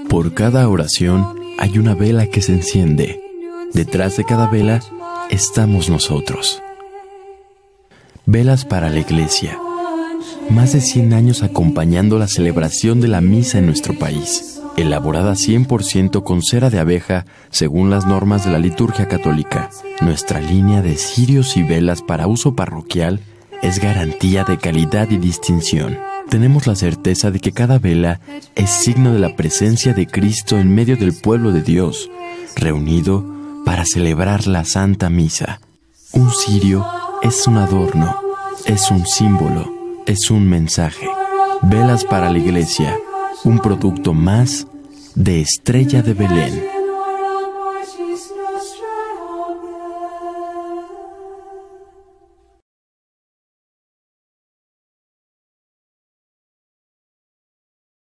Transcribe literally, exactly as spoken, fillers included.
Por cada oración hay una vela que se enciende. Detrás de cada vela estamos nosotros. Velas para la Iglesia. Más de cien años acompañando la celebración de la misa en nuestro país. Elaborada cien por ciento con cera de abeja según las normas de la liturgia católica. Nuestra línea de cirios y velas para uso parroquial es garantía de calidad y distinción. Tenemos la certeza de que cada vela es signo de la presencia de Cristo en medio del pueblo de Dios, reunido para celebrar la Santa Misa. Un cirio es un adorno, es un símbolo, es un mensaje. Velas para la Iglesia, un producto más de Estrella de Belén.